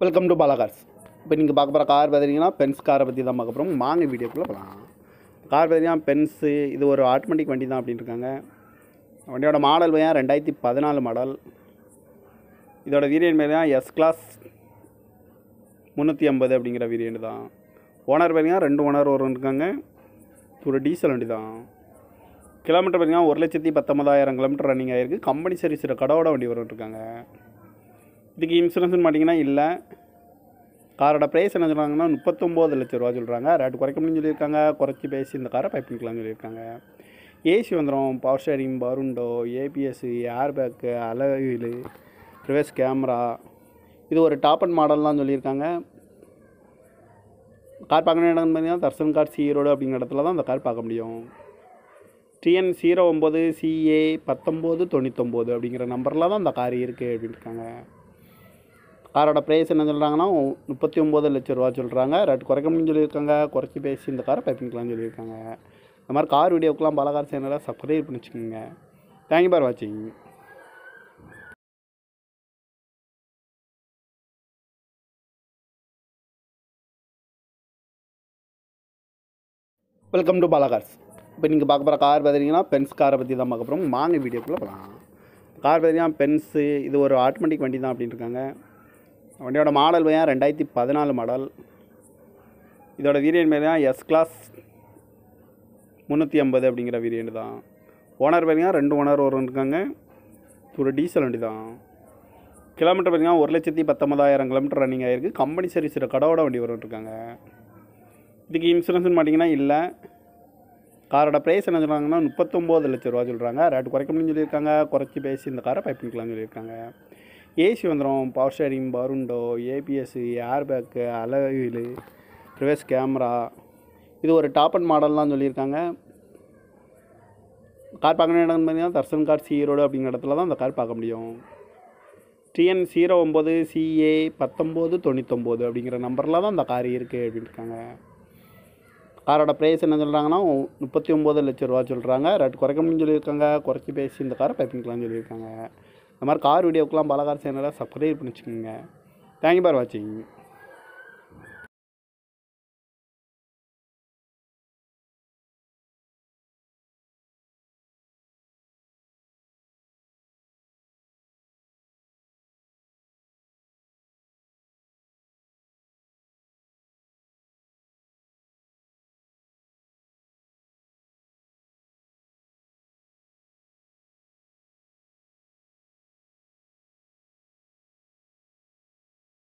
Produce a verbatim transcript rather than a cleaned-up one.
Welcome to Bala cars. இப்போ நீங்கள் பார்க்க போகிற கார் பார்த்தீங்கன்னா பென்ஸ் காரை பற்றி தான் பார்க்க போகிறோம். வாங்க வீடியோக்குள்ளே போகலாம். கார் பார்த்தீங்கன்னா பென்ஸு, இது ஒரு ஆட்டோமேட்டிக் வண்டி தான் அப்படின்னு இருக்காங்க. வண்டியோட மாடல் பார்த்தீங்கன்னா ரெண்டாயிரத்தி பதினாலு மாடல். இதோட வேரியன்ட் பார்த்தீங்கன்னா எஸ் கிளாஸ் முந்நூற்றி ஐம்பது அப்படிங்கிற வேரியன்ட் தான். ஓனர் பார்த்தீங்கன்னா ரெண்டு ஓனர் வரும் இருக்காங்க. ஒரு டீசல் வண்டி தான். கிலோமீட்டர் பார்த்தீங்கன்னா ஒரு லட்சத்தி பத்தொம்பதாயிரம் கிலோமீட்டர் ரன்னிங் ஆகிருக்கு. கம்பெனி சர்வீஸில் கடவோட வண்டி வரும் இருக்காங்க. இதுக்கு இன்சூரன்ஸ்னு பார்த்தீங்கன்னா இல்லை. காரோட ப்ரைஸ் என்ன சொல்கிறாங்கன்னா முப்பத்தொம்போது லட்ச ரூபா சொல்கிறாங்க. ரேட்டு குறைக்க முடியும்னு சொல்லியிருக்காங்க. குறைச்சி பேசி இந்த காரை பைப் பண்ணிக்கலாம்னு சொல்லியிருக்காங்க. ஏசி வந்துடும், பவர் ஸ்டேரிங், பருண்டோ, ABS, air bag, alloy wheel, reverse camera. இது ஒரு டாப் அண்ட் மாடல்லாம் சொல்லியிருக்காங்க. கார் பார்க்கணும் இடம்னு பார்த்தீங்கன்னா தர்சன் கார் சி ரோடு அப்படிங்கிற இடத்துல தான் அந்த கார் பார்க்க முடியும். டிஎன் ஜீரோ ஒம்பது சிஏ பத்தொம்போது தொண்ணூத்தொம்போது அப்படிங்கிற நம்பரில் தான் அந்த கார் இருக்குது அப்படின்னு இருக்காங்க. காரோட ப்ரைஸ் என்ன சொல்கிறாங்கன்னா முப்பத்தி ஒம்பது லட்ச ரூபா சொல்கிறாங்க. ரேட் குறைக்க முடியும்னு சொல்லியிருக்காங்க. குறைச்சி பேசி இந்த காரை பைப் பண்ணிக்கலாம்னு சொல்லியிருக்காங்க. இந்த மாதிரி கார் வீடியோக்கெலாம் பாலா கார் சேனலை சப்ஸ்கிரைப் பண்ணி வச்சுக்கோங்க. தேங்க்யூ ஃபார் வாட்சிங். Welcome to Bala cars. இப்போ நீங்கள் பார்க்க போகிற கார் பார்த்தீங்கன்னா பென்ஸ் காரை பற்றி தான் பார்க்க போகிறோம். வாங்க வீடியோக்குள்ளே போகலாம். கார் பார்த்தீங்கன்னா பென்ஸு, இது ஒரு ஆட்டோமேட்டிக் வண்டி தான் அப்படின்னு இருக்காங்க. வண்டியோட மாடல் பார்த்தீங்கன்னா ரெண்டாயிரத்தி பதினாலு மாடல். இதோட வேரியன்ட் பார்த்தீங்கன்னா எஸ் கிளாஸ் முந்நூற்றி ஐம்பது அப்படிங்கிற வேரியன்ட் தான். ஓனர் பார்த்தீங்கன்னா ரெண்டு ஓனர் வரும் இருக்காங்க. ஒரு டீசல் வண்டி தான். கிலோமீட்டர் பார்த்தீங்கன்னா ஒரு லட்சத்தி பத்தொம்பதாயிரம் கிலோமீட்டர் ரன்னிங் ஆகிருக்கு. கம்பெனி சர்வீஸில் கடவோட வண்டி வரும் இருக்காங்க. இதுக்கு இன்சூரன்ஸ்னு பார்த்தீங்கன்னா இல்லை. காரோட ப்ரைஸ் என்ன சொல்கிறாங்கன்னா முப்பத்தொம்போது லட்ச ரூபா சொல்கிறாங்க. ரேட்டு குறைக்க முடியும்னு சொல்லியிருக்காங்க. குறைச்சி பேசி இந்த காரை பைப் பண்ணிக்கலாம்னு சொல்லியிருக்காங்க. ஏசி வந்துடும், பவர் ஸ்டேரிங், பருண்டோ, ABS, air bag, alloy wheel, reverse camera. இது ஒரு டாப் அண்ட் மாடல்லாம் சொல்லியிருக்காங்க. கார் பார்க்கணும் இடம்னு பார்த்தீங்கன்னா தர்சன் கார் சி ரோடு அப்படிங்கிற இடத்துல தான் அந்த கார் பார்க்க முடியும். டிஎன் ஜீரோ ஒம்பது சிஏ பத்தொம்போது தொண்ணூத்தொம்போது அப்படிங்கிற நம்பரில் தான் அந்த கார் இருக்குது அப்படின்னு இருக்காங்க. காரோட ப்ரைஸ் என்ன சொல்கிறாங்கன்னா முப்பத்தி ஒம்பது லட்ச ரூபா சொல்கிறாங்க. ரேட் குறைக்க முடியும்னு சொல்லியிருக்காங்க. குறைச்சி பேசி இந்த காரை பைப் பண்ணிக்கலாம்னு சொல்லியிருக்காங்க. இந்த மாதிரி கார் வீடியோக்கெலாம் பாலா கார் சேனலை சப்ஸ்கிரைப் பண்ணி வச்சுக்கோங்க. தேங்க்யூ ஃபார் வாட்சிங்.